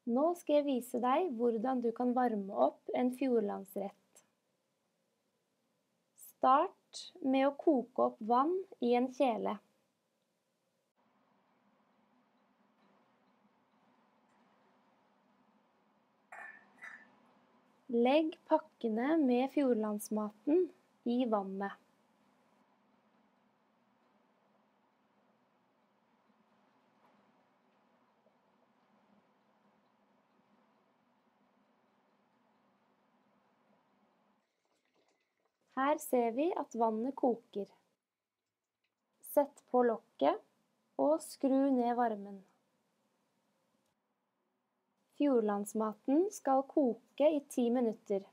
Nå skal jeg vise deg hvordan du kan varme opp en fjordlandsrett. Start med å koke opp vann i en kjele. Legg pakkene med fjordlandsmaten i vannet. Her ser vi at vannet koker. Sett på lokket og skru ned varmen. Fjordlandsmaten skal koke i 10 minutter.